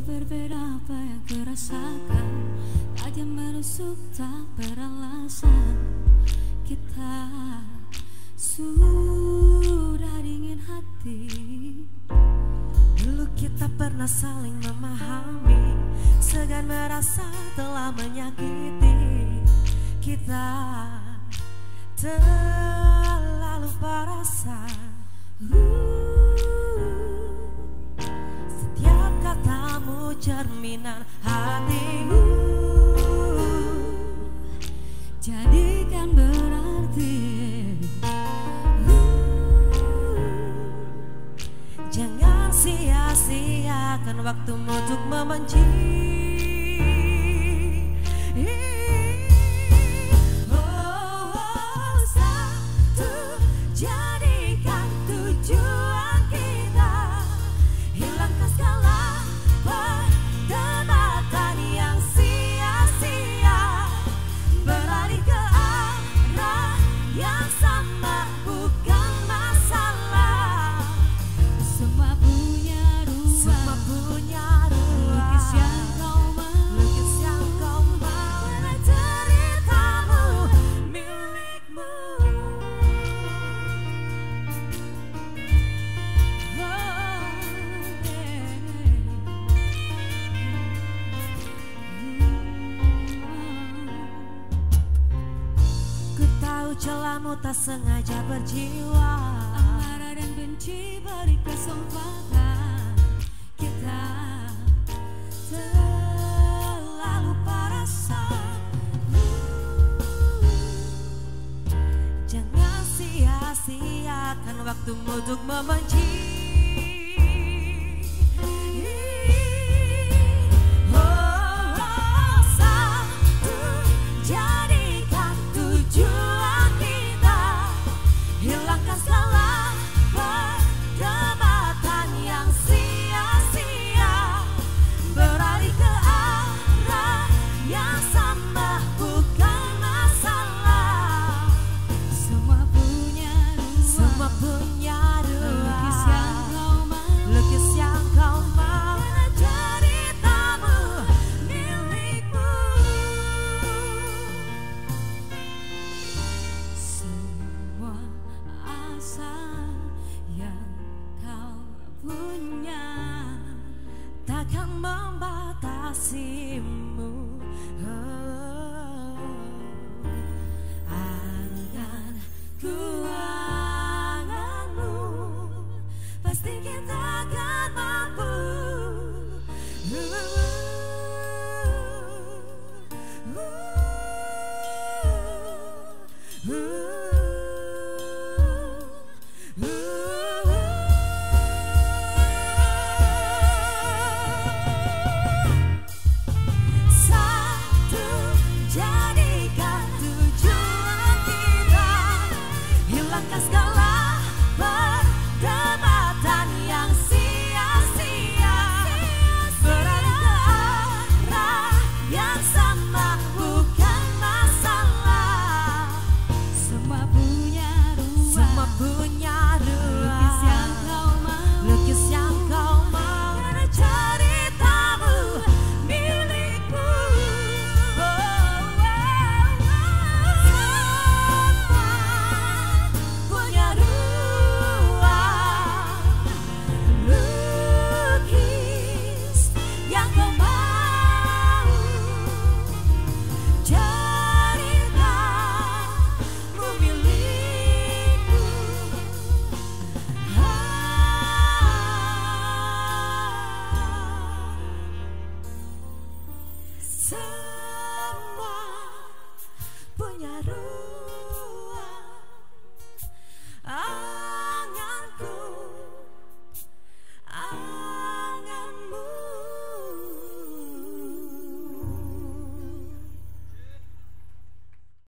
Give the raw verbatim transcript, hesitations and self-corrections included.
berbeda apa yang kurasakan. Tajam menusuk tak beralasan. Kita sudah dingin hati. Dulu kita pernah saling memahami, segan merasa telah menyakiti. Kita terlalu perasa. Setiap katamu cerminan hatiku. Jadikan berarti. Jangan sia-siakan waktumu untuk membenci. Celamu tak sengaja berjiwa, amarah dan benci beri kesempatan. Kita terlalu perasa. Jangan sia-siakan waktumu untuk membenci. Takkan membatasimu. Oh, anganku anganmu, pasti kita akan mampu. Uh, uh, uh. Segala perdebatan yang sia-sia, beralih ke arah yang sama bukan masalah. Semua punya ruang, semua punya ruang. Lukis yang kau mau, lukis yang kau mau. Karena ceritamu milikku. Oh, oh, oh. Punya ruang, lukis yang kau mau. Ceritamu milikku. Ah,